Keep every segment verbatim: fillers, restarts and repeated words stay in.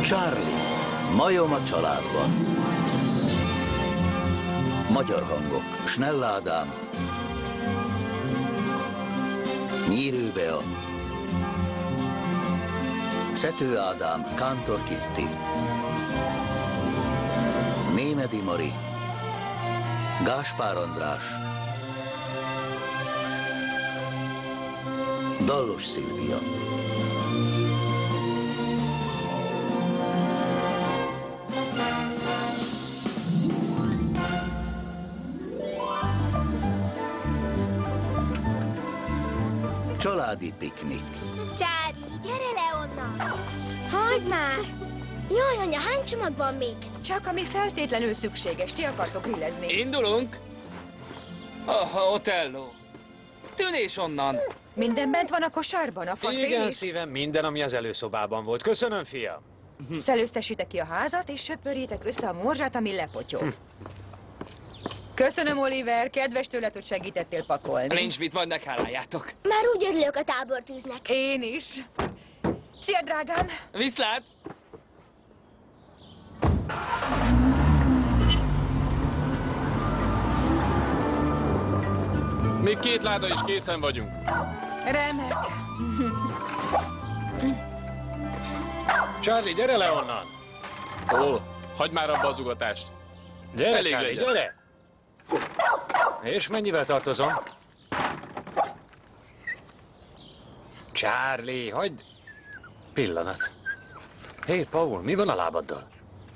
Charlie, majom a családban. Magyar hangok: Snell Ádám, Nyírő Bea, Szető Ádám, Kántor Kitti, Némedi Mari, Gáspár András, Dallos Szilvia. Családi piknik. Charlie, gyere le onnan! Hagyd már! Jaj, anya, hány csomag van még? Csak ami feltétlenül szükséges. Ti akartok grillezni. Indulunk? Oh, Otello. Tűnés onnan. Minden bent van a kosárban, a faszél Igen, is? szívem, minden, ami az előszobában volt. Köszönöm, fiam. Szelőztessétek ki a házat, és söpörjétek össze a morzsát, ami lepotyog. Köszönöm, Oliver, kedves tőled, hogy segítettél pakolni. Nincs mit, majd megháláljátok. Már úgy örülök a tábortűznek. Én is. Szia, drágám! Viszlát! Még két láda is készen vagyunk. Remek. Charlie, gyere le onnan! Ó, hagyd már abba az ugatást. Gyere, Elég Charlie, legyen. gyere! És mennyivel tartozom? Charlie, hagyd... Pillanat. Hé, hey, Paul, mi van a lábaddal?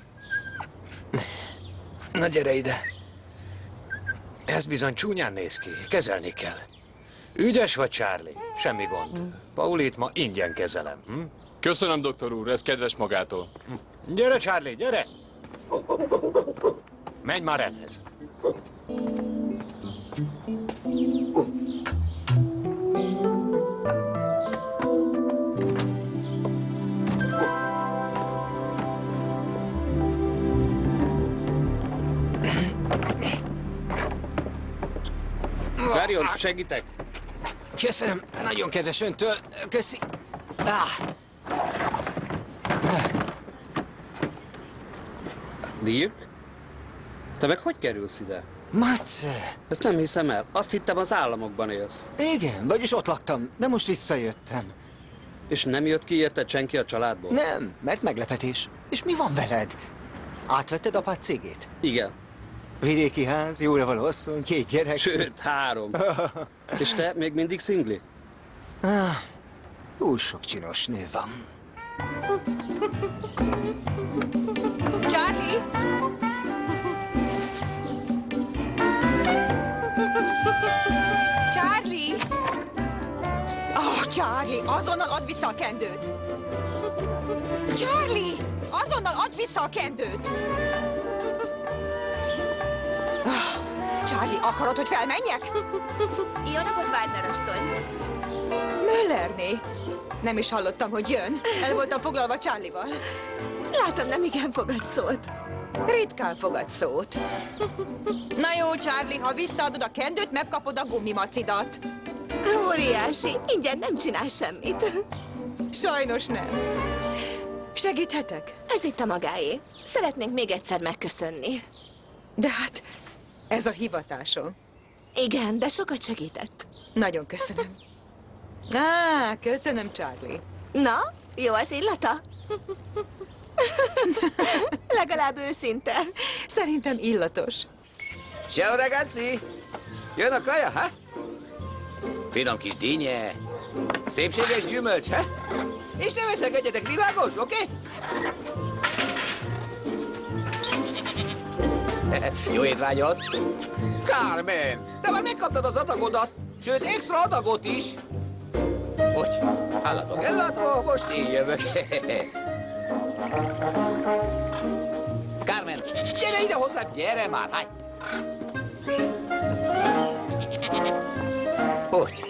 Na gyere ide. Ez bizony csúnyán néz ki, kezelni kell. Ügyes vagy, Charlie? Semmi gond. Paulit ma ingyen kezelem. Hm? Köszönöm, doktor úr, ez kedves magától. Gyere, Charlie, gyere! Menj már elhez. Várjon, segítek! Köszönöm, nagyon kedves öntől. Köszi. Ah. Dirk? Te meg hogy kerülsz ide? Matze! Ezt nem hiszem el. Azt hittem, az államokban élsz. Igen, vagyis ott laktam, de most visszajöttem. És nem jött ki érted senki a családból? Nem, mert meglepetés. És mi van veled? Átvetted apád cégét? Igen. Vidéki ház, jóra való asszony, két gyerek. Sőt, három. És te még mindig szingli? Ah, túl sok csinos nő van. Charlie! Charlie! Oh, Charlie, azonnal add vissza a kendőt! Charlie! Azonnal add vissza a kendőt! Oh, Charlie, akarod, hogy felmenjek? Jó napot, Wagner asszony! Möllerné. Nem is hallottam, hogy jön. El voltam foglalva Charlie-val. Látom, nem igen fogad szót. Ritkán fogad szót. Na jó, Charlie, ha visszaadod a kendőt, megkapod a gumimacidat. Óriási, ingyen nem csinál semmit. Sajnos nem. Segíthetek? Ez itt a magáé. Szeretnénk még egyszer megköszönni. De hát, ez a hivatásom. Igen, de sokat segített. Nagyon köszönöm. Á, köszönöm, Charlie. Na, jó az illata? Legalább őszinte. Szerintem illatos. Ciao ragazzi! Jön a kaja, ha? Finom kis dinnye, szépséges gyümölcs, ha? És ne veszekedjetek, világos, oké? Okay? Jó étvágyat! Carmen, te már megkaptad az adagodat, sőt, extra adagot is. Hogy? Állatok ellátva, most én jövök. Carmen, gyere ide hozzám, gyere már, háj! Hogy?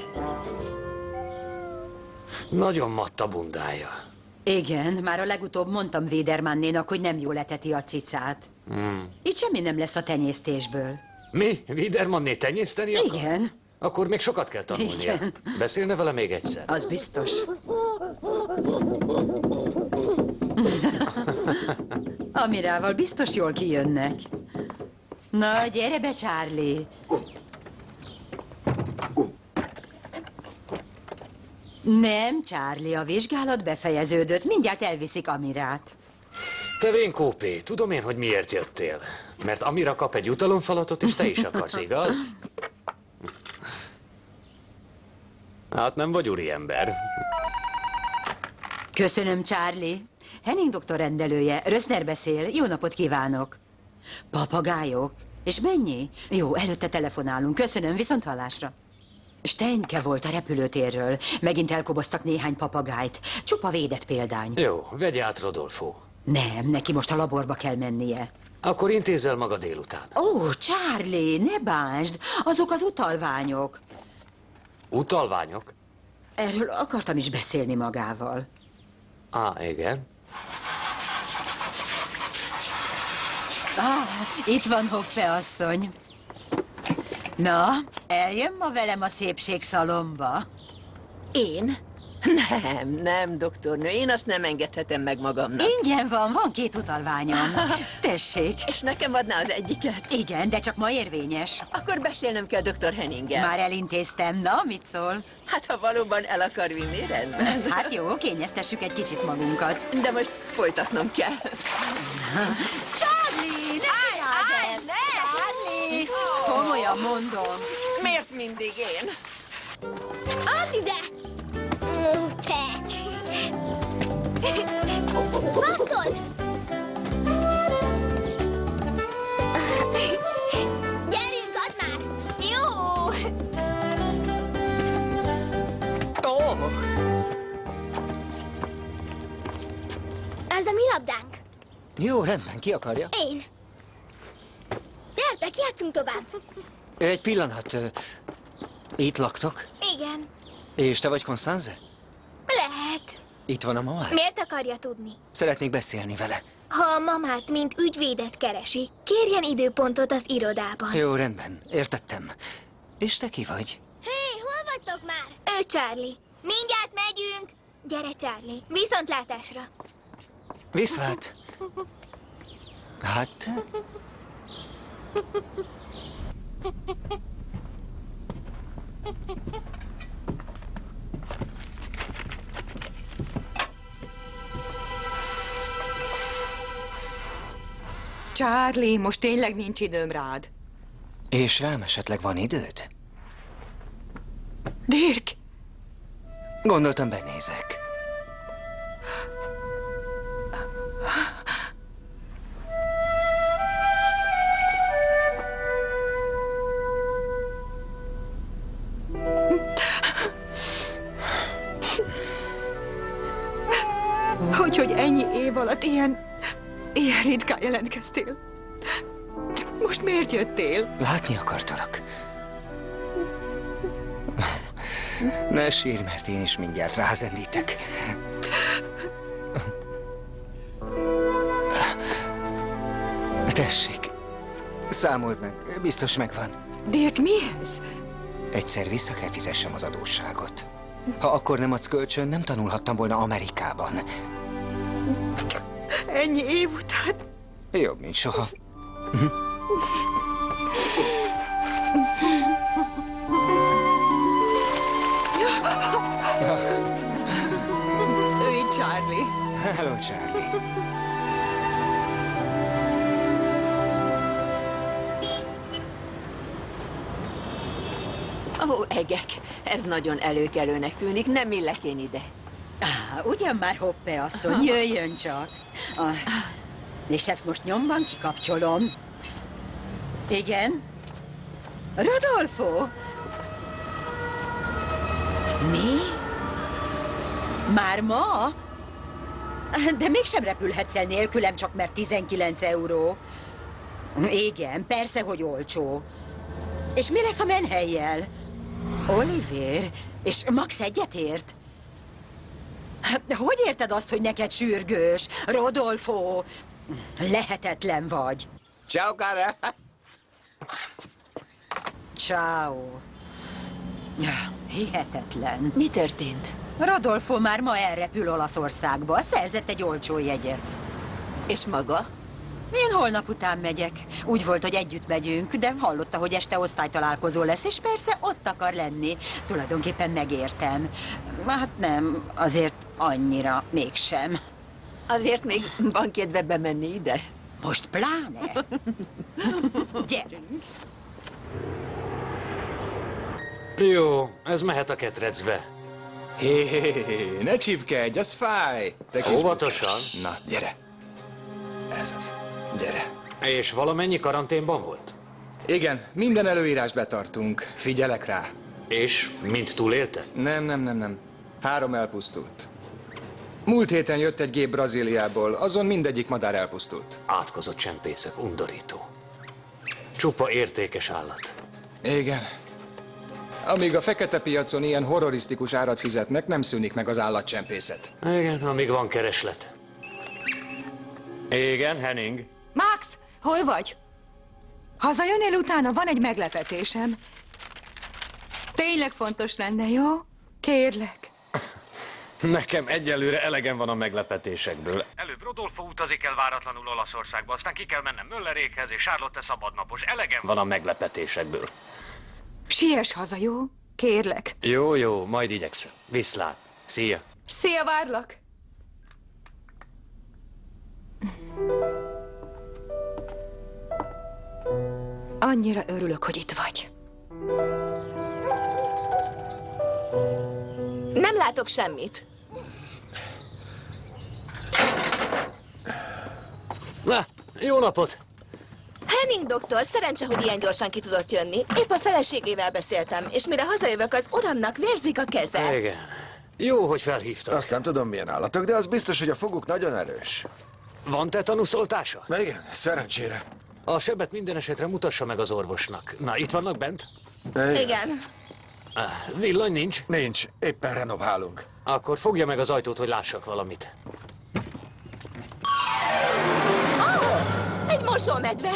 Nagyon matt a bundája. Igen, már a legutóbb mondtam Wiedermannénak, hogy nem jól eteti a cicát. Hmm. Itt semmi nem lesz a tenyésztésből. Mi? Wiedermanné tenyészteni akar? Igen. Akkor még sokat kell tanulnia. Igen. Beszélne vele még egyszer? Az biztos. kamerával biztos jól kijönnek. Na, gyere be, Charlie. Nem, Charlie, a vizsgálat befejeződött. Mindjárt elviszik Amirát. Te vénkópé, tudom én, hogy miért jöttél. Mert Amira kap egy jutalomfalatot, és te is akarsz, igaz? Hát nem vagy úriember. Köszönöm, Charlie. Henning doktor rendelője. Röszner beszél. Jó napot kívánok. Papagájok? És mennyi? Jó, előtte telefonálunk. Köszönöm, viszont hallásra. Steinke volt a repülőtérről. Megint elkoboztak néhány papagájt. Csupa védett példány. Jó, vegye át Rodolfo. Nem, neki most a laborba kell mennie. Akkor intézzel maga délután. Ó, Charlie, ne bánsd! Azok az utalványok. Utalványok? Erről akartam is beszélni magával. Á, igen. Ah, itt van Hoppe asszony. Na, eljön ma velem a szépségszalomba? Én? Nem, nem, doktornő, én azt nem engedhetem meg magamnak. Ingyen van, van két utalványom. Tessék. És nekem adná az egyiket? Igen, de csak ma érvényes. Akkor beszélnem kell doktor Henninggel. Már elintéztem, na, mit szól? Hát, ha valóban el akar vinni, rendben. Hát jó, kényeztessük egy kicsit magunkat. De most folytatnom kell. Charlie, ne csináld ezt! Ne! Charlie! Komolyan mondom. Miért mindig én? Add ide! Ó, te! Basszod! Gyerünk, add már! Jó! Oh. Ez a mi labdánk. Jó, rendben, ki akarja? Én. Gyertek, játszunk tovább. Egy pillanat. ö, Itt laktok? Igen, És te vagy Constanze? lehet. Itt van a mamár? Miért akarja tudni? Szeretnék beszélni vele. Ha a mamát, mint ügyvédet keresi, kérjen időpontot az irodában. Jó, rendben, értettem. És te ki vagy? Hé, hol vagytok már? Ő Charlie. Mindjárt megyünk. Gyere, Charlie. Viszontlátásra. Viszlát. Hát te? Charlie, most tényleg nincs időm rád. És rám esetleg van időd? Dirk! Gondoltam, benézek. Hogy, hogy ennyi év alatt ilyen, ilyen ritkán jelentkeztél. Most miért jöttél? Látni akartalak. Ne sírj, mert én is mindjárt rázendítek. Tessék, számold meg, biztos megvan. Dirk, mi ez? Egyszer vissza kell fizessem az adósságot. Ha akkor nem adsz kölcsön, nem tanulhattam volna Amerikában. Ennyi év után? Jobb, mint soha. Ő itt Charlie. Hello, Charlie. Ó, egek, ez nagyon előkelőnek tűnik, nem illek én ide. Ah, ugyan már Hoppe asszony, jöjjön csak. Ah, és ezt most nyomban kikapcsolom. Igen? Rodolfo? Mi? Már ma? De mégsem repülhetsz el nélkülem, csak mert tizenkilenc euró. Igen, persze, hogy olcsó. És mi lesz a menhellyel? Oliver, és Max egyetért? Hogy érted azt, hogy neked sürgős? Rodolfo, lehetetlen vagy. Ciao, cara. Ciao. Hihetetlen. Mi történt? Rodolfo már ma elrepül Olaszországba, szerzett egy olcsó jegyet. És maga? Én holnap után megyek. Úgy volt, hogy együtt megyünk, de hallotta, hogy este osztálytalálkozó lesz, és persze ott akar lenni. Tulajdonképpen megértem. Hát nem, azért annyira mégsem. Azért még van kedve bemenni ide? Most pláne? Gyerünk! Jó, ez mehet a ketrecbe. Hé, hé, hé, ne csípkedj, az fáj! Te kis Óvatosan. bicska. Na, gyere. Ez az. Gyere. És valamennyi karanténban volt? Igen, minden előírást betartunk. Figyelek rá. És mind túlélte? Nem, nem, nem, nem. Három elpusztult. Múlt héten jött egy gép Brazíliából, azon mindegyik madár elpusztult. Átkozott csempészek, undorító. Csupa értékes állat. Igen. Amíg a fekete piacon ilyen horrorisztikus árat fizetnek, nem szűnik meg az állatcsempészet. Igen, amíg van kereslet. Igen, Henning. Max, hol vagy? Hazajönnél utána? Van egy meglepetésem. Tényleg fontos lenne, jó? Kérlek. Nekem egyelőre elegem van a meglepetésekből. Előbb Rodolfo utazik el váratlanul Olaszországba, aztán ki kell mennem Möllerékhez, és Charlotte szabadnapos. Elegem van a meglepetésekből. Siess haza, jó? Kérlek. Jó, jó, majd igyekszem. Viszlát. Szia. Szia, várlak. Annyira örülök, hogy itt vagy. Nem látok semmit. Na, jó napot! Henning doktor, szerencse, hogy ilyen gyorsan ki tudott jönni. Épp a feleségével beszéltem, és mire hazajövök, az uramnak vérzik a keze. Igen. Jó, hogy felhívtak. Azt nem tudom, milyen állatok, de az biztos, hogy a foguk nagyon erős. Van tetanuszoltása? Igen, szerencsére. A sebet minden esetre mutassa meg az orvosnak. Na, itt vannak bent? Igen. Igen. Ah, villany nincs? Nincs, éppen renoválunk. Akkor fogja meg az ajtót, hogy lássak valamit. Oh, egy mosómedve.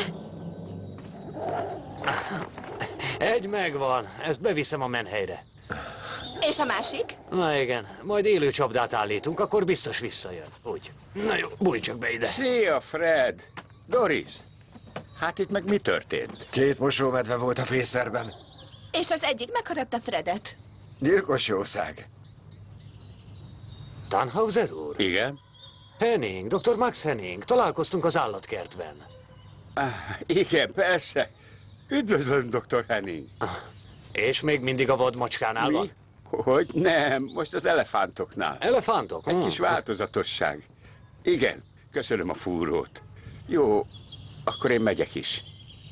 Egy megvan, ezt beviszem a menhelyre. És a másik? Na igen, majd élő csapdát állítunk, akkor biztos visszajön. Úgy. Na jó, bújj csak be ide. Szia, Fred! Doris! Hát itt meg mi történt? Két mosómedve volt a fészerben. És az egyik megharapta Fredet. Gyilkos jószág. Tannhauser úr? Igen? Henning, doktor Max Henning, találkoztunk az állatkertben. Ah, igen, persze. Üdvözlöm, doktor Henning. Ah, és még mindig a vadmacskánál Mi? van? Hogy nem, most az elefántoknál. Elefántok? Egy Hmm. kis változatosság. Igen, köszönöm a fúrót. Jó, akkor én megyek is.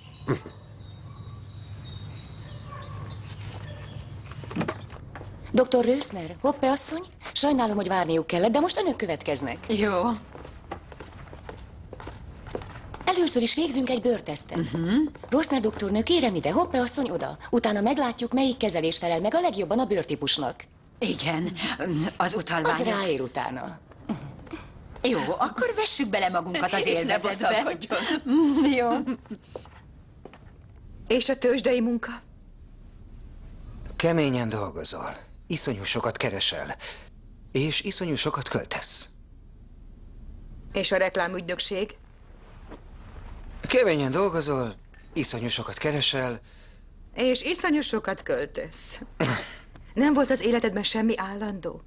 doktor Rösner, Hoppe asszony, sajnálom, hogy várniuk kellett, de most önök következnek. Jó. Először is végzünk egy bőrtesztet. Uh-huh. Rösner doktornő, kérem ide, Hoppe asszony oda. Utána meglátjuk, melyik kezelés felel meg a legjobban a bőrtípusnak. Igen, az utalvány. Az ráér utána. Jó, akkor vessük bele magunkat az És ne élvezetbe. bosszankodjon. Mm, Jó. És a tőzsdei munka? Keményen dolgozol, iszonyú sokat keresel, és iszonyú sokat költesz. És a reklámügynökség? Keményen dolgozol, iszonyú sokat keresel, És iszonyú sokat költesz. Nem volt az életedben semmi állandó?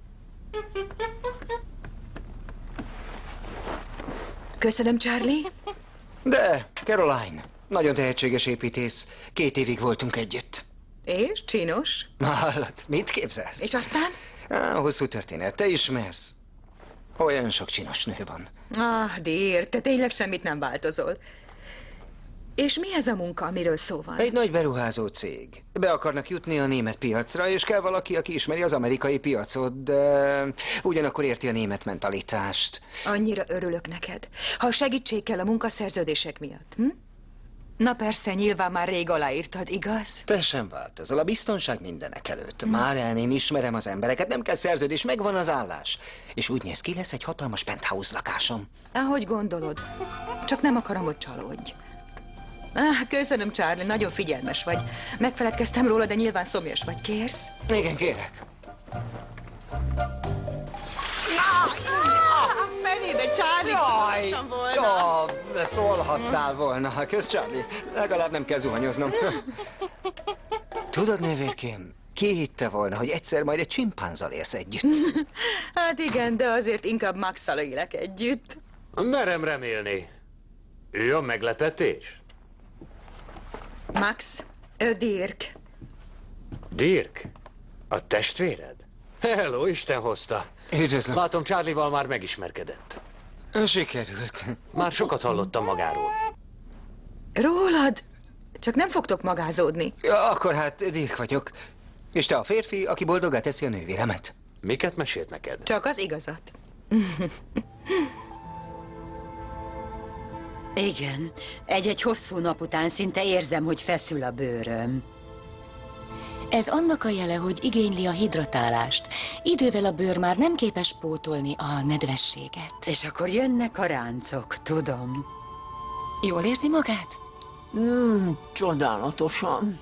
Köszönöm, Charlie. de Caroline, nagyon tehetséges építész, két évig voltunk együtt. És csinos. Na, hallod, mit képzelsz? És aztán? Á, hosszú történet, te ismersz. Olyan sok csinos nő van. Ah, Dirk, te tényleg semmit nem változol. És mi ez a munka, amiről szó van? Egy nagy beruházó cég. Be akarnak jutni a német piacra, és kell valaki, aki ismeri az amerikai piacot, de ugyanakkor érti a német mentalitást. Annyira örülök neked. Ha segítség kell a munkaszerződések miatt, hm? Na persze, nyilván már rég aláírtad, igaz? Te sem változol, a biztonság mindenek előtt. Már el én ismerem az embereket, nem kell szerződés, megvan az állás. És úgy néz ki, lesz egy hatalmas penthouse lakásom. Ahogy gondolod. Csak nem akarom, hogy csalódj. Ah, köszönöm, Charlie, nagyon figyelmes vagy. Megfeledkeztem róla, de nyilván szomjas vagy. Kérsz? Igen, kérek. A fenébe, Charlie! Jaj, Gondoltam volna. ja, De szólhattál volna. Kösz, Charlie. Legalább nem kell zuhanyoznom. Tudod, nővérkém, ki hitte volna, hogy egyszer majd egy csimpánzzal élsz együtt? Hát igen, de azért inkább Max-szal élek együtt. Merem remélni. Ő a meglepetés? Max, ő Dirk. Dirk? A testvéred? Hello, Isten hozta. Üdvözlöm. Látom, Charlie-val már megismerkedett. Sikerült. Már sokat hallottam magáról. Rólad? Csak nem fogtok magázódni. Ja, akkor hát Dirk vagyok. És te a férfi, aki boldoggá teszi a nővéremet. Miket mesélt neked? Csak az igazat. Igen. Egy-egy hosszú nap után szinte érzem, hogy feszül a bőröm. Ez annak a jele, hogy igényli a hidratálást. Idővel a bőr már nem képes pótolni a nedvességet. És akkor jönnek a ráncok, tudom. Jól érzi magát? Mm, csodálatosan.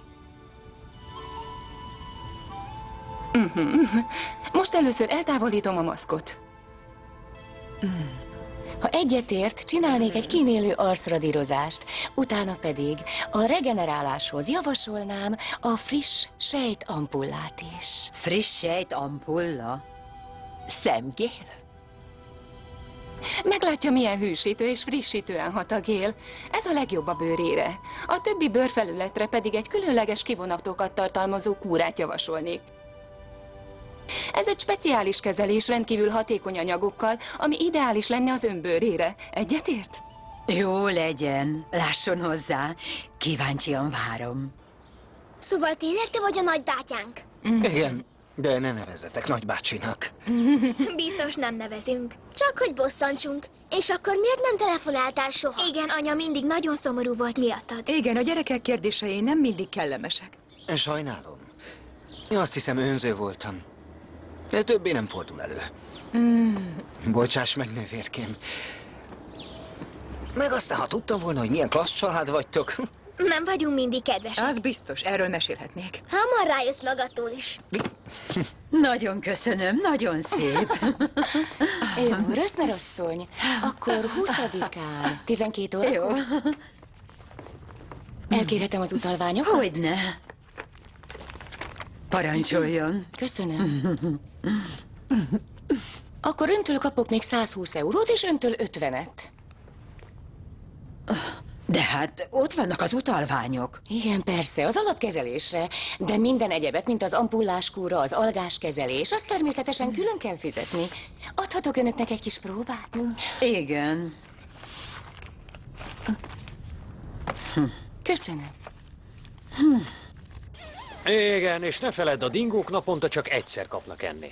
Uh-huh. Most először eltávolítom a maszkot. Ha egyetért, csinálnék egy kímélő arcradírozást, utána pedig a regeneráláshoz javasolnám a friss sejtampullát is. Friss sejtampulla? Szemgél? Meglátja, milyen hűsítő és frissítően hat a gél. Ez a legjobb a bőrére. A többi bőrfelületre pedig egy különleges kivonatokat tartalmazó kúrát javasolnék. Ez egy speciális kezelés rendkívül hatékony anyagokkal, ami ideális lenne az ön bőrére. Egyetért? Jó legyen. Lásson hozzá. Kíváncsian várom. Szóval tényleg te vagy a nagybátyánk? Igen, de ne nevezzetek nagybácsinak. Biztos nem nevezünk. Csak hogy bosszantsunk. És akkor miért nem telefonáltál soha? Igen, anya mindig nagyon szomorú volt miattad. Igen, a gyerekek kérdései nem mindig kellemesek. Sajnálom. Azt hiszem, önző voltam. De többé nem fordul elő. Mm. Bocsáss meg, nővérkém. Meg aztán, ha tudtam volna, hogy milyen klassz család vagytok. Nem vagyunk mindig kedvesek. Az biztos, erről mesélhetnék. Hamar rájössz magadtól is. Nagyon köszönöm, nagyon szép. Jó, Röszner asszony, akkor huszadikán, tizenkét órakor. Jó. Elkérhetem az utalványokat? Hogyne. Parancsoljon. Köszönöm. Akkor öntől kapok még százhúsz eurót, és öntől ötvenet. De hát ott vannak az utalványok. Igen, persze, az alapkezelésre, de minden egyebet, mint az ampullás-kúra, az algáskezelés, azt természetesen külön kell fizetni. Adhatok önöknek egy kis próbát? Igen. Köszönöm. Igen, és ne feledd, a dingók naponta csak egyszer kapnak enni.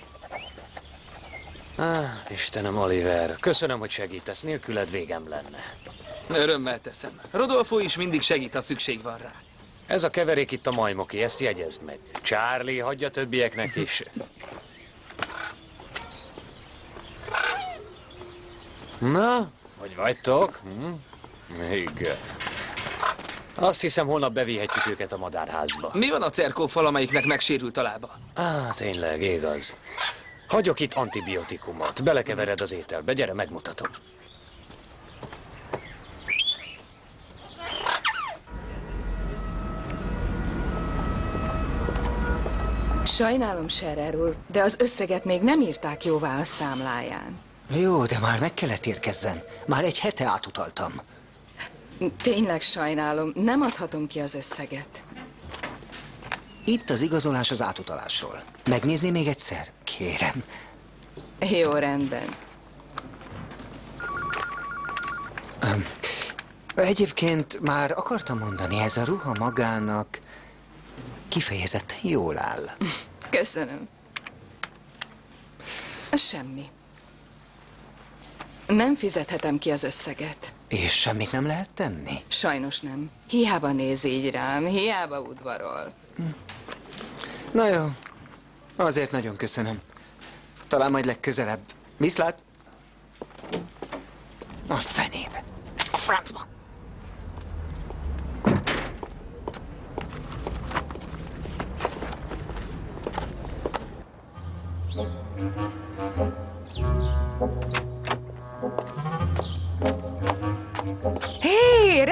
Ah, Istenem, Oliver, köszönöm, hogy segítesz, nélküled végem lenne. Örömmel teszem. Rodolfo is mindig segít, ha szükség van rá. Ez a keverék itt a majmoki, ezt jegyezd meg. Charlie, hagyja többieknek is. Na, hogy vagytok? Hm? Igen. Azt hiszem, holnap bevihetjük őket a madárházba. Mi van a cerkófal, amelyiknek megsérült a lába? Á, tényleg, igaz. Hagyok itt antibiotikumot. Belekevered az ételbe. Gyere, megmutatom. Sajnálom, Scherer úr, de az összeget még nem írták jóvá a számláján. Jó, de már meg kellett érkezzen. Már egy hete átutaltam. Tényleg sajnálom, nem adhatom ki az összeget. Itt az igazolás az átutalásról. Megnézni még egyszer? Kérem. Jó, rendben. Um, egyébként már akartam mondani, ez a ruha magának kifejezetten jól áll. Köszönöm. Semmi. Nem fizethetem ki az összeget. És semmit nem lehet tenni? Sajnos nem. Hiába néz így rám, hiába udvarol. Na jó, azért nagyon köszönöm. Talán majd legközelebb. Viszlát! A fenébe! A francba! Thank you.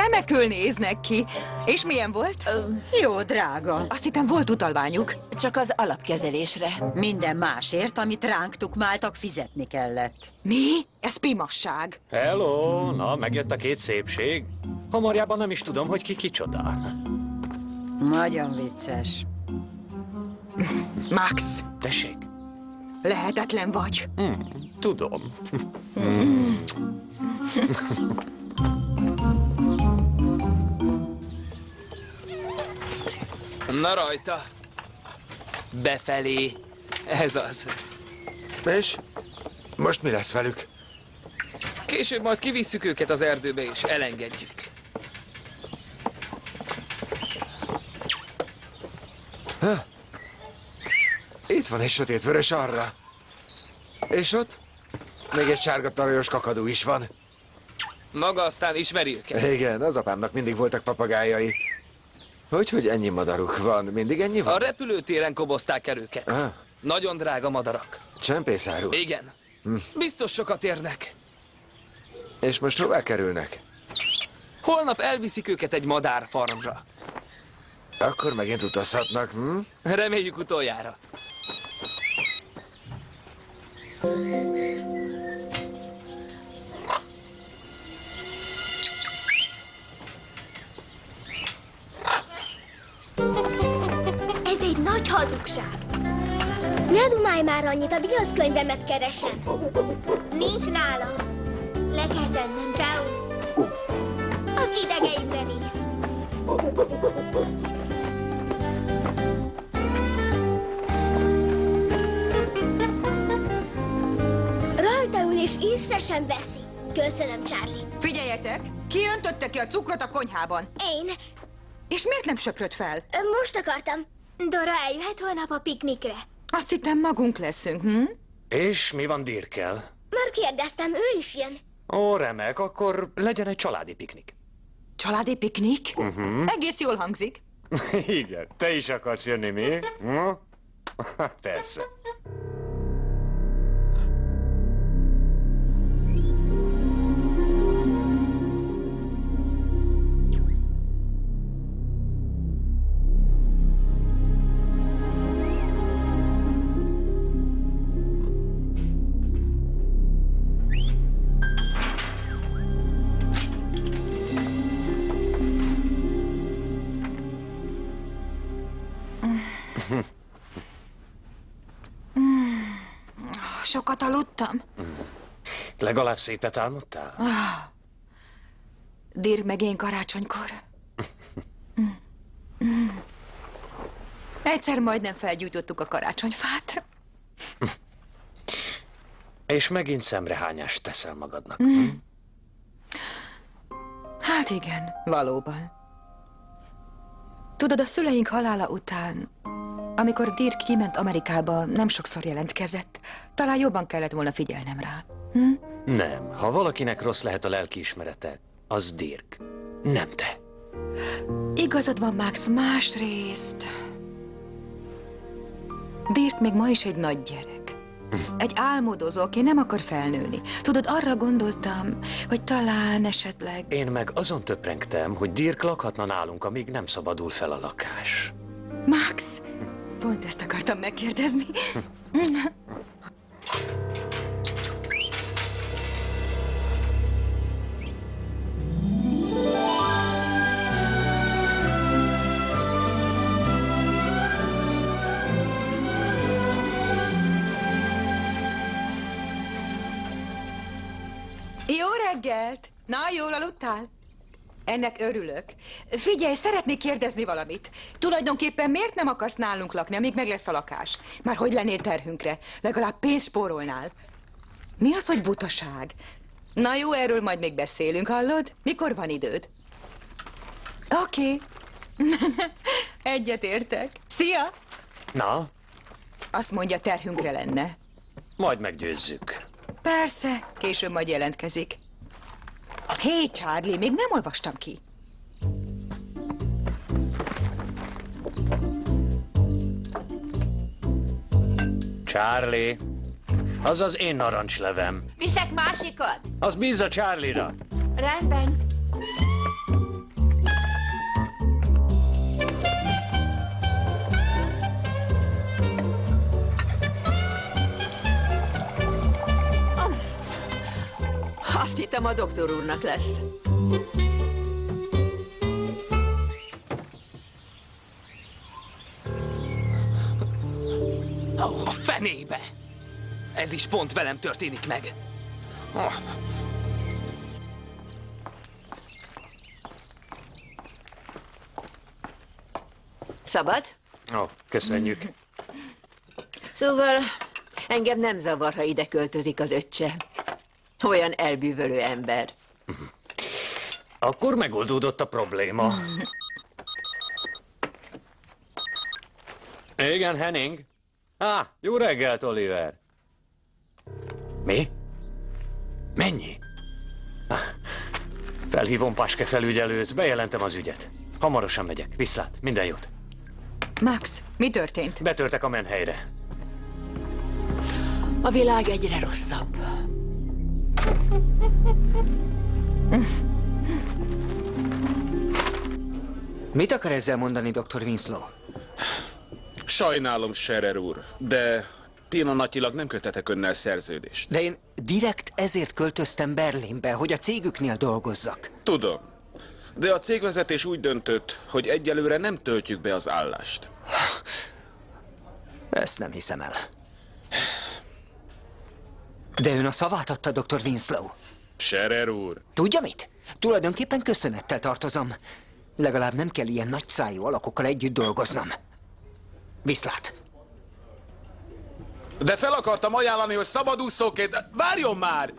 Remekül néznek ki. És milyen volt? Jó, drága. Azt hittem volt utalványuk. Csak az alapkezelésre. Minden másért, amit ránk tukmáltak, fizetni kellett. Mi? Ez pimasság. Hello, na, megjött a két szépség. Hamarjában nem is tudom, hogy ki kicsoda. Nagyon vicces. Max. Tessék? Lehetetlen vagy. Hmm, tudom. Mm. Na rajta. Befelé. Ez az. És? Most mi lesz velük? Később majd kivisszük őket az erdőbe és elengedjük. Ha? Itt van egy sötétvörös arra. És ott? Még egy sárga tarajos kakadú is van. Maga aztán ismeri őket. Igen, az apámnak mindig voltak papagájai. Hogy, hogy ennyi madaruk van? Mindig ennyi van? A repülőtéren kobozták el őket. Ah. Nagyon drága madarak. Csempészáru? Igen. Hm. Biztos sokat érnek. És most hová kerülnek? Holnap elviszik őket egy madárfarmra. Akkor megint utazhatnak, hm? Reméljük utoljára. Ez egy nagy hazugság. Ne dumálj már annyit, a viaszkönyvemet keresem. Nincs nálam. Le kell tennem, ciao. Az idegeimre néz. Rajta ül és észre sem veszi. Köszönöm, Charlie. Figyeljetek! Ki öntötte ki a cukrot a konyhában? Én. És miért nem söpröd fel? Most akartam. Dora eljöhet holnap a piknikre. Azt hittem magunk leszünk, hm? És mi van Dirkkel? Már kérdeztem, ő is jön. Ó, remek, akkor legyen egy családi piknik. Családi piknik? Uh-huh. Egész jól hangzik. Igen, te is akarsz jönni, mi? Hm? Persze. Sokat aludtam. Legalább szépet álmodtál? Ah. Dirk meg én karácsonykor. Egyszer majdnem felgyújtottuk a karácsonyfát. És megint szemrehányást teszel magadnak. Mm. Hát igen, valóban. Tudod, a szüleink halála után, amikor Dirk kiment Amerikába, nem sokszor jelentkezett. Talán jobban kellett volna figyelnem rá. Hm? Nem. Ha valakinek rossz lehet a lelkiismerete, az Dirk. Nem te. Igazad van, Max, másrészt. Dirk még ma is egy nagy gyerek. Egy álmodozó, aki nem akar felnőni. Tudod, arra gondoltam, hogy talán esetleg... Én meg azon töprengtem, hogy Dirk lakhatna nálunk, amíg nem szabadul fel a lakás. Max, pont ezt akartam megkérdezni. Jó reggelt! Na, jól aludtál? Ennek örülök. Figyelj, szeretnék kérdezni valamit. Tulajdonképpen miért nem akarsz nálunk lakni, amíg meg lesz a lakás? Már hogy lennél terhünkre? Legalább pénzt spórolnál. Mi az, hogy butaság? Na jó, erről majd még beszélünk, hallod? Mikor van időd? Oké. Okay. Egyet értek. Szia! Na? Azt mondja, terhünkre lenne. Majd meggyőzzük. Persze, később majd jelentkezik. Hé, hey, Charlie, még nem olvastam ki. Charlie, az az én narancslevem. Viszek másikat? Az bízza Charlie-ra. Rendben. Azt hittem, a doktor úrnak lesz. Oh, a fenébe! Ez is pont velem történik meg. Oh. Szabad? Ó, oh, köszönjük. Szóval engem nem zavar, ha ide költözik az öccse. Olyan elbűvölő ember. Akkor megoldódott a probléma. Igen, Henning? Á, jó reggelt, Oliver. Mi? Mennyi? Felhívom Paske felügyelőt, bejelentem az ügyet. Hamarosan megyek. Viszlát, minden jót. Max, mi történt? Betörtek a menhelyre. A világ egyre rosszabb. Mit akar ezzel mondani, doktor Winslow? Sajnálom, Scherer úr, de pillanatnyilag nem kötetek önnel szerződést. De én direkt ezért költöztem Berlinbe, hogy a cégüknél dolgozzak. Tudom, de a cégvezetés úgy döntött, hogy egyelőre nem töltjük be az állást. Ezt nem hiszem el. De ön a szavát adta, doktor Winslow. Scherer úr. Tudja mit? Tulajdonképpen köszönettel tartozom. Legalább nem kell ilyen nagyszájú alakokkal együtt dolgoznom. Viszlát! De fel akartam ajánlani, hogy szabadúszóként... Várjon már!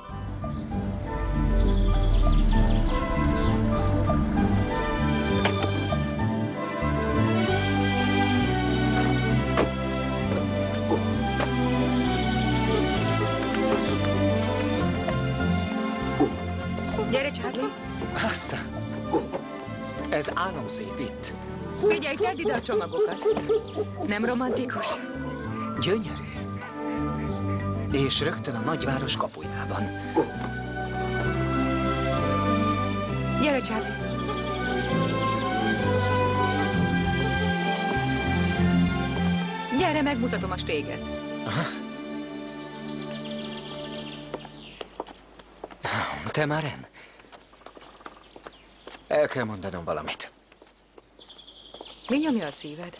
Gyere, Charlie! Azt. Ez álomszép itt. Figyelj, tedd ide a csomagokat. Nem romantikus? Gyönyörű. És rögtön a nagyváros kapujában. Gyere, Charlie. Gyere, megmutatom a stéget. Aha. Te már en? El kell mondanom valamit. Mi nyomja a szíved?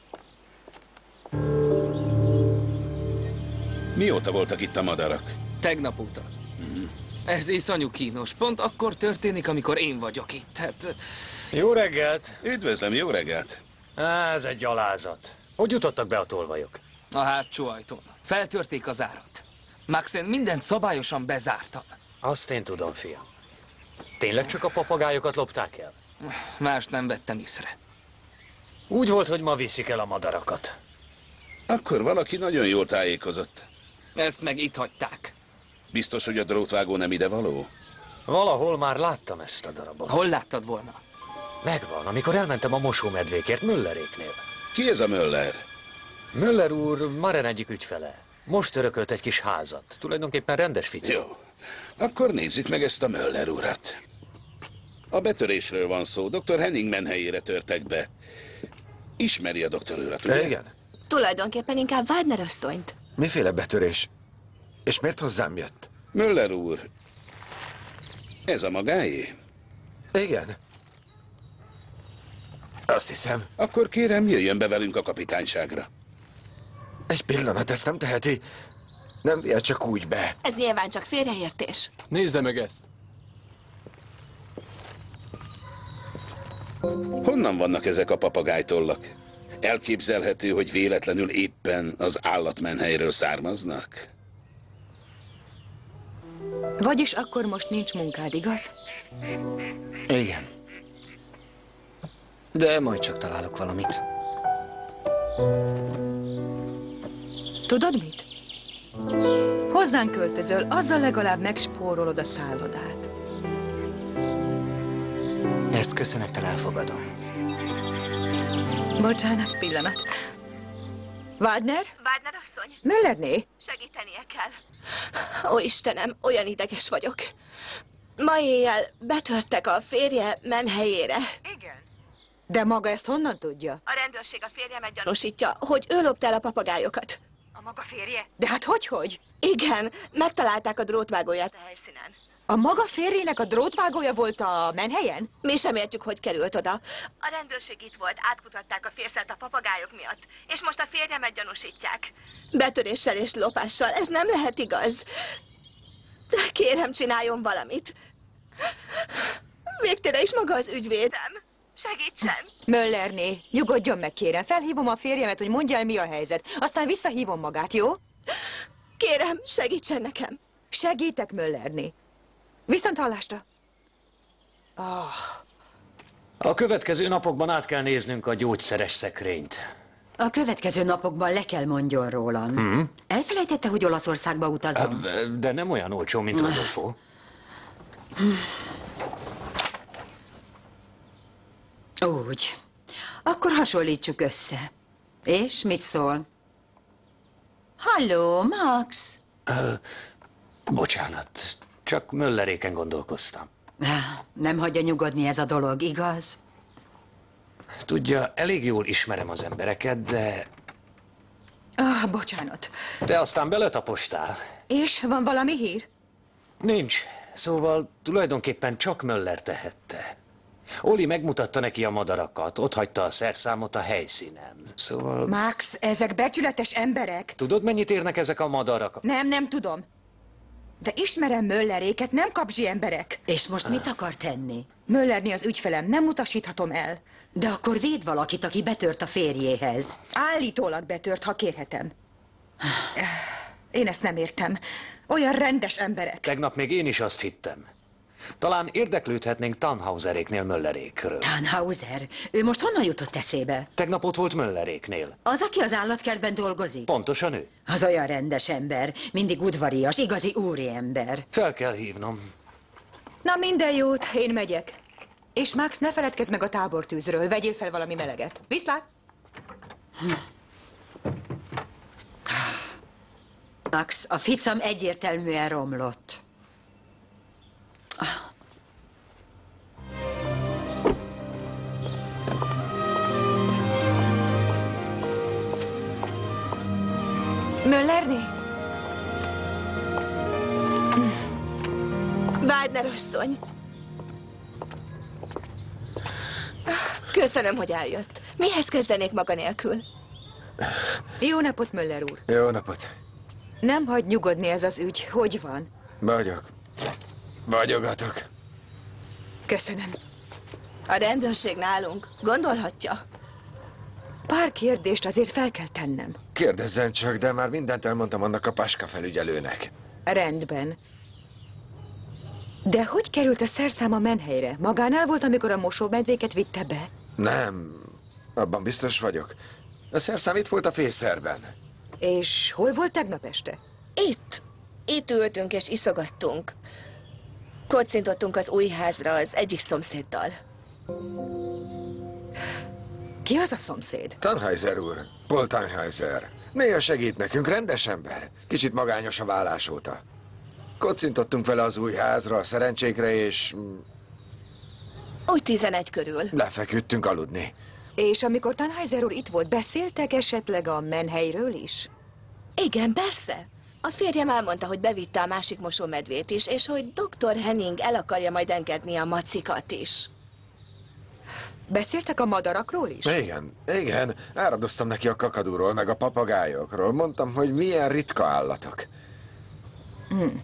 Mióta voltak itt a madarak? Tegnap óta. Mm. Ez iszonyú kínos. Pont akkor történik, amikor én vagyok itt. Hát... Jó reggelt! Üdvözlöm, jó reggelt! Á, ez egy gyalázat. Hogy jutottak be a tolvajok? A hátsó ajtón. Feltörték az árat. Max, én mindent szabályosan bezártam. Azt én tudom, fiam. Tényleg csak a papagájokat lopták el? Más nem vettem észre. Úgy volt, hogy ma viszik el a madarakat. Akkor valaki nagyon jól tájékozott. Ezt meg itt hagyták. Biztos, hogy a drótvágó nem ide való? Valahol már láttam ezt a darabot. Hol láttad volna? Megvan, amikor elmentem a mosómedvékért Mülleréknél. Ki ez a Müller? Müller úr Maren egyik ügyfele. Most örökölt egy kis házat. Tulajdonképpen rendes fickó. Jó. Akkor nézzük meg ezt a Müller urat. A betörésről van szó. doktor Henning menhelyére törtek be. Ismeri a doktor urat, ugye? Igen. Tulajdonképpen inkább Wagner asszonyt. Miféle betörés? És miért hozzám jött? Müller úr, ez a magáé? Igen. Azt hiszem. Akkor kérem, jöjjön be velünk a kapitányságra. Egy pillanat, ezt nem teheti. Nem vihet csak úgy be. Ez nyilván csak félreértés. Nézze meg ezt. Honnan vannak ezek a papagájtollak? Elképzelhető, hogy véletlenül éppen az állatmenhelyről származnak? Vagyis akkor most nincs munkád, igaz? Igen. De majd csak találok valamit. Tudod mit? Hozzánk költözöl, azzal legalább megspórolod a szállodát. Ezt köszönettel elfogadom. Bocsánat, pillanat. Wagner? Wagner asszony? Müllerné? Segítenie kell. Ó, Istenem, olyan ideges vagyok. Ma éjjel betörtek a férje menhelyére. Igen. De maga ezt honnan tudja? A rendőrség a férjemet gyanúsítja, hogy ő lopta el a papagájokat. A maga férje? De hát hogy-hogy? Igen, megtalálták a drótvágóját a helyszínen. A maga férjének a drótvágója volt a menhelyen? Mi sem értjük, hogy került oda. A rendőrség itt volt, átkutatták a férszelt a papagájok miatt, és most a férjemet gyanúsítják. Betöréssel és lopással, ez nem lehet igaz. Kérem, csináljon valamit. Végtére is maga az ügyvédem. Segítsen! Möllerné, nyugodjon meg, kérem. Felhívom a férjemet, hogy mondja el, mi a helyzet. Aztán visszahívom magát, jó? Kérem, segítsen nekem. Segítek, Möllerné. Viszont hallásra. Oh. A következő napokban át kell néznünk a gyógyszeres szekrényt. A következő napokban le kell mondjon rólam. Hmm? Elfelejtette, hogy Olaszországba utazom? De nem olyan olcsó, mint Rodolfo. Úgy. Akkor hasonlítsuk össze. És mit szól? Halló, Max? Ö, bocsánat, csak Mölleréken gondolkoztam. Nem hagyja nyugodni ez a dolog, igaz? Tudja, elég jól ismerem az embereket, de... Ah, bocsánat. Te aztán beletapostál. És van valami hír? Nincs. Szóval tulajdonképpen csak Möller tehette. Oli megmutatta neki a madarakat, ott hagyta a szerszámot a helyszínen. Szóval... Max, ezek becsületes emberek. Tudod, mennyit érnek ezek a madarak? Nem, nem tudom. De ismerem Mölleréket, nem kapzsi emberek. És most mit akar tenni? Möllerné az ügyfelem, nem utasíthatom el. De akkor véd valakit, aki betört a férjéhez. Állítólag betört, ha kérhetem. Én ezt nem értem. Olyan rendes emberek. Tegnap még én is azt hittem. Talán érdeklődhetnénk Tannhauseréknél Möllerékről. Tannhauser? Ő most honnan jutott eszébe? Tegnap ott volt Mölleréknél. Az, aki az állatkertben dolgozik? Pontosan ő. Az olyan rendes ember, mindig udvarias, igazi úriember. Fel kell hívnom. Na minden jót, én megyek. És Max, ne feledkezz meg a tábortűzről, vegyél fel valami meleget. Viszlát! Max, a ficam egyértelműen romlott. Möllerné? Wagner asszony. Köszönöm, hogy eljött. Mihez kezdenék maga nélkül? Jó napot, Möller úr. Jó napot. Nem hagy nyugodni ez az ügy. Hogy van? Vagyok. Vagyogatok. Köszönöm. A rendőrség nálunk. Gondolhatja. Pár kérdést azért fel kell tennem. Kérdezzen csak, de már mindent elmondtam annak a Paska felügyelőnek. Rendben. De hogy került a szerszám a menhelyre? Magánál volt, amikor a mosómedvéket vitte be? Nem, abban biztos vagyok. A szerszám itt volt a fészerben. És hol volt tegnap este? Itt. Itt ültünk és iszogattunk. Kocintottunk az új házra az egyik szomszéddal. Ki az a szomszéd? Tannhauser úr. Paul Tannhauser. Néha segít nekünk, rendes ember. Kicsit magányos a vállás óta. Kocintottunk vele az új házra, a szerencsékre, és... Úgy tizenegy körül. Lefeküdtünk aludni. És amikor Tannhauser úr itt volt, beszéltek esetleg a menhelyről is? Igen, persze. A férjem elmondta, hogy bevitte a másik mosómedvét is, és hogy doktor Henning el akarja majd engedni a macikat is. Beszéltek a madarakról is? Igen, igen. Áradoztam neki a kakadúról, meg a papagájokról. Mondtam, hogy milyen ritka állatok. Hmm.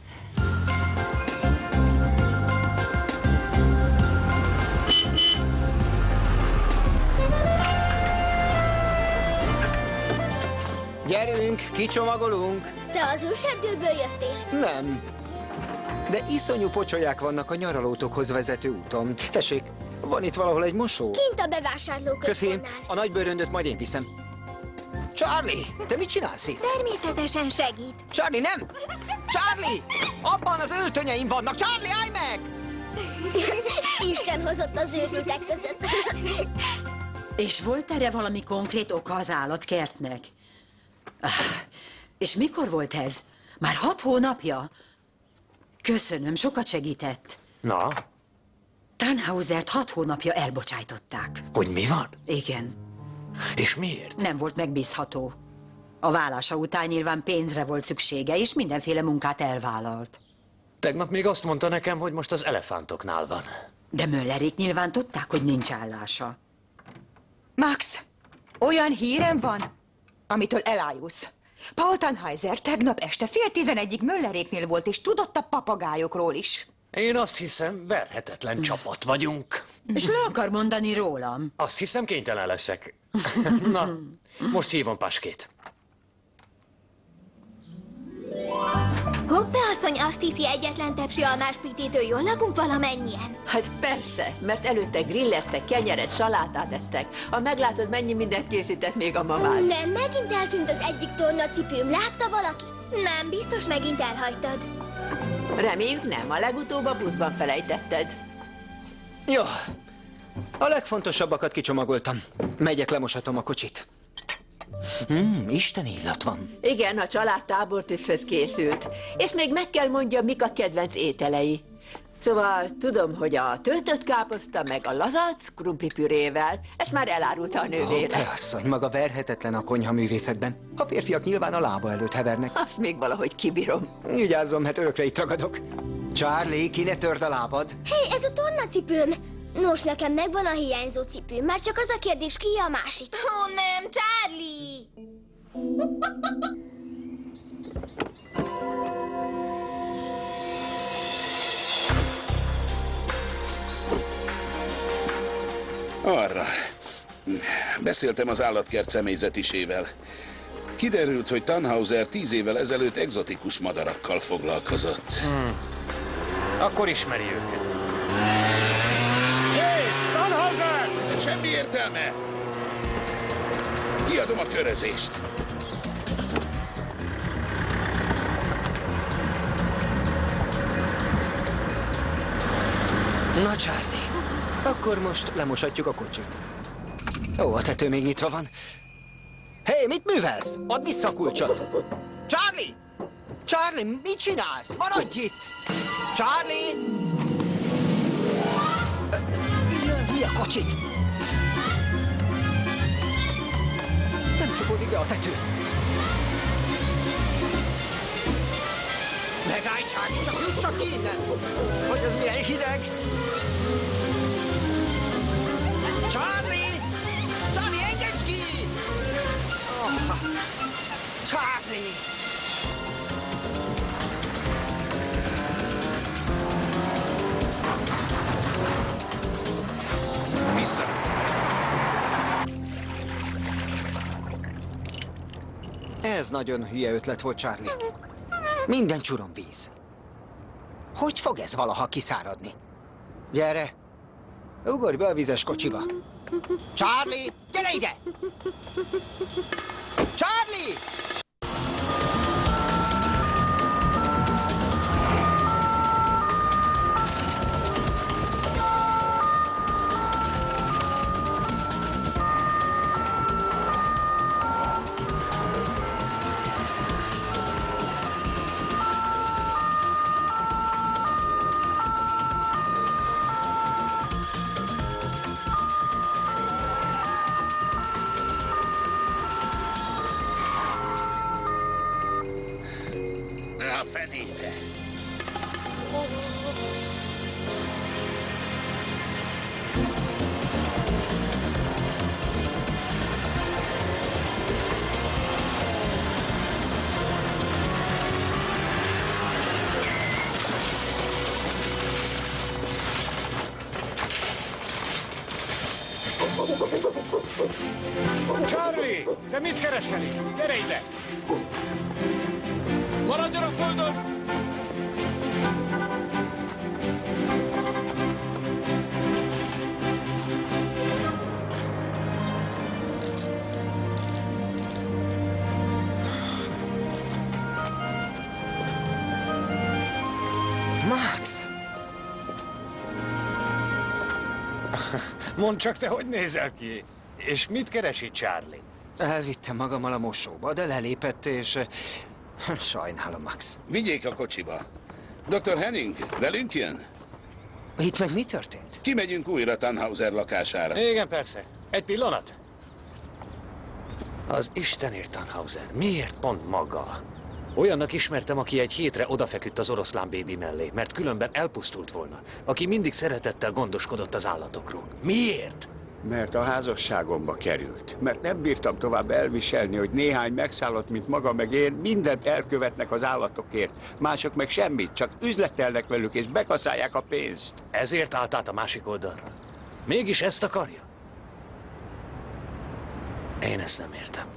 Gyerünk, kicsomagolunk! Te az őserdőből jöttél? Nem. De iszonyú pocsolyák vannak a nyaralótokhoz vezető úton. Tessék, van itt valahol egy mosó? Kint a bevásárlóközpontnál. Köszi, a nagybőröndöt majd én viszem. Charlie, te mit csinálsz itt? Természetesen segít. Charlie, nem! Charlie! Abban az öltönyeim vannak! Charlie, állj meg! Isten hozott az őrültek között. És volt erre valami konkrét oka az állatkertnek? Ah, és mikor volt ez? Már hat hónapja? Köszönöm, sokat segített. Na? Tannhausert hat hónapja elbocsájtották. Hogy mi van? Igen. És miért? Nem volt megbízható. A vállása után nyilván pénzre volt szüksége, és mindenféle munkát elvállalt. Tegnap még azt mondta nekem, hogy most az elefántoknál van. De Möllerék nyilván tudták, hogy nincs állása. Max, olyan hírem van, amitől elájulsz. Paul Tannhäuser tegnap este fél tizenegyig Mölleréknél volt, és tudott a papagájokról is. Én azt hiszem, verhetetlen csapat vagyunk. És le akar mondani rólam? Azt hiszem, kénytelen leszek. Na, most hívom Paskét. Hoppe asszony azt hiszi, egyetlen tepsi almáspítítől jól lakunk valamennyien. Hát persze, mert előtte grilleztek, kenyeret, salátát ettek. Ha meglátod, mennyi mindent készített még a mamád. Nem, megint eltűnt az egyik tornacipőm. Látta valaki? Nem, biztos megint elhagytad. Reméljük nem, a legutóbb a buszban felejtetted. Jó, a legfontosabbakat kicsomagoltam. Megyek, lemoshatom a kocsit. Hmm, isteni illat van. Igen, a család tábortűzhöz készült. És még meg kell mondjam, mik a kedvenc ételei. Szóval tudom, hogy a töltött káposzta meg a lazac krumplipürével, ezt már elárulta a nővére. Ó, asszony, maga verhetetlen a konyha művészetben. A férfiak nyilván a lába előtt hevernek. Azt még valahogy kibírom. Vigyázzon, mert örökre itt ragadok. Charlie, ki ne törd a lábad? Hé, hey, ez a tornacipőm! Nos, nekem megvan a hiányzó cipőm, már csak az a kérdés, ki a másik. Ó, oh, nem, Charlie! Arra. Beszéltem az állatkert személyzetisével. Kiderült, hogy Tannhäuser tíz évvel ezelőtt egzotikus madarakkal foglalkozott. Hmm. Akkor ismeri őket. Hé, hey, Tannhäuser! Semmi értelme! Kiadom a körözést. Na, Charlie, akkor most lemoshatjuk a kocsit. Ó, a tető még nyitva van. Hé, hey, mit művelsz? Add vissza a kulcsot! Charlie! Charlie, mit csinálsz? Maradj itt! Charlie! Ilyen hülye kocsit! Nem csukódik be a tető. Megállj, Charlie, csak jussak ki innen! Hogy ez milyen hideg! Charlie! Charlie, engedj ki! Oh, Charlie! Vissza! Ez nagyon hülye ötlet volt, Charlie. Minden csurom víz. Hogy fog ez valaha kiszáradni? Gyere! Ugorj be a vizes kocsiba. Charlie, gyere ide! Charlie! A fedélyre! Charlie, te mit keresel itt? Gyere ide! Maradjon a földön! Max! Mondd csak, te hogy nézel ki? És mit keresi Charlie? Elvittem magammal a mosóba, de lelépett, és... Sajnálom, Max. Vigyék a kocsiba. doktor Henning, velünk jön? Itt meg mi történt? Kimegyünk újra Tannhäuser lakására. Igen, persze. Egy pillanat. Az Istenért, Tannhauser, miért pont maga? Olyannak ismertem, aki egy hétre odafeküdt az oroszlán bébi mellé, mert különben elpusztult volna. Aki mindig szeretettel gondoskodott az állatokról. Miért? Mert a házasságomba került. Mert nem bírtam tovább elviselni, hogy néhány megszállott, mint maga meg én, mindent elkövetnek az állatokért. Mások meg semmit, csak üzletelnek velük és bekaszálják a pénzt. Ezért állt át a másik oldalra. Mégis ezt akarja? Én ezt nem értem.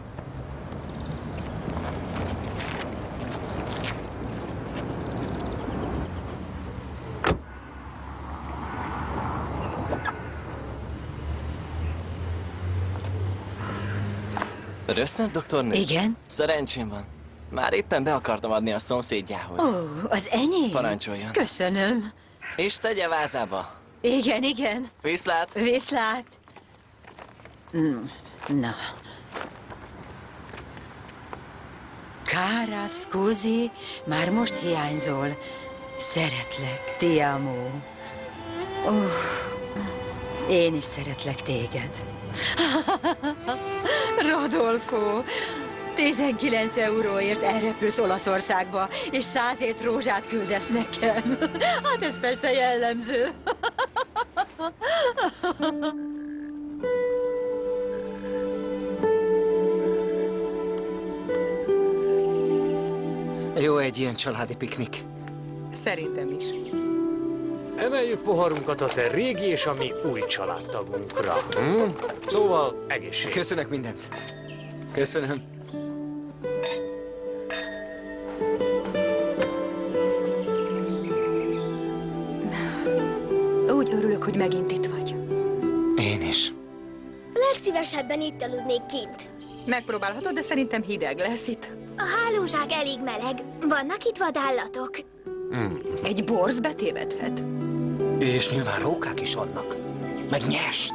Rösznet, doktornő? Igen? Szerencsém van. Már éppen be akartam adni a szomszédjához. Ó, az enyém? Parancsoljon. Köszönöm. És tegye vázába. Igen, igen. Viszlát. Viszlát. Mm, na. Kára, scusi, már most hiányzol. Szeretlek, ti amo. Oh, én is szeretlek téged. Rodolfo, tizenkilenc euróért elrepülsz Olaszországba, és százért rózsát küldesz nekem. Hát ez persze jellemző. Jó egy ilyen családi piknik. Szerintem is. Emeljük poharunkat a te régi és a mi új családtagunkra. Hm? Szóval egészség. Köszönök mindent. Köszönöm. Úgy örülök, hogy megint itt vagy. Én is. Legszívesebben itt aludnék kint. Megpróbálhatod, de szerintem hideg lesz itt. A hálózsák elég meleg. Vannak itt vadállatok? Mm. Egy borz betévedhet. És nyilván rókák is vannak. Meg nyest.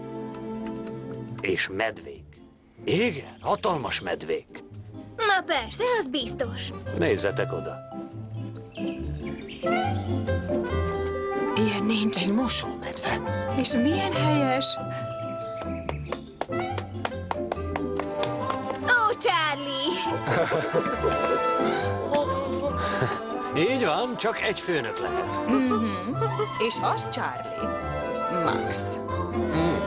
És medvék. Igen, hatalmas medvék. Na persze, az biztos. Nézzetek oda. Ilyen nincs. Egy mosómedve. És milyen helyes. Ó, Charlie! Így van, csak egy főnök lehet. Mm-hmm. És az Charlie. Max. Mm.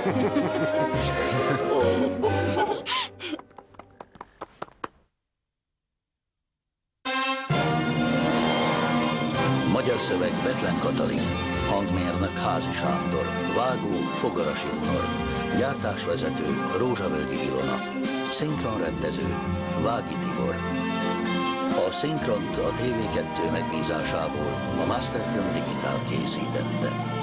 Magyar szöveg Betlen Katalin, hangmérnök Házi Sándor, vágó Fogarasi Unor, gyártásvezető Rózsavölgyi Ilona, szinkronrendező Vági Tibor. A szinkront a té vé kettő megbízásából a Masterfilm Digitál készítette.